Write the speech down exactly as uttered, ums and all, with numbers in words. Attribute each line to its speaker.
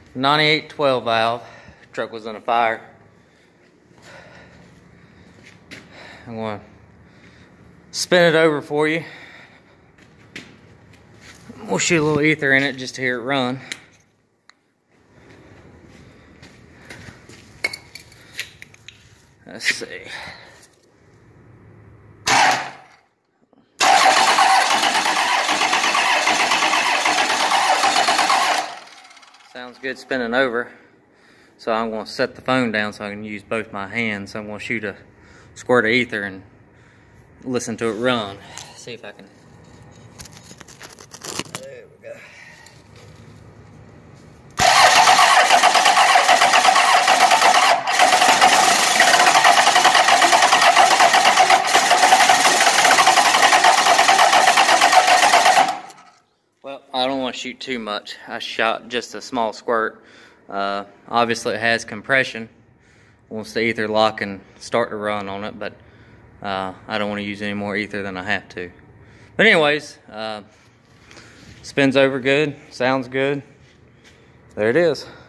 Speaker 1: ninety-eight twelve valve. Truck was in a fire. I'm going to spin it over for you. We'll shoot a little ether in it just to hear it run. Let's see. Sounds good spinning over. So I'm going to set the phone down so I can use both my hands. I'm going to shoot a squirt of ether and listen to it run. See if I can. There we go. Well, I don't want to shoot too much. I shot just a small squirt. Uh, obviously it has compression once the ether lock and start to run on it, but uh, I don't want to use any more ether than I have to. But anyways, uh, spins over good, sounds good. There it is.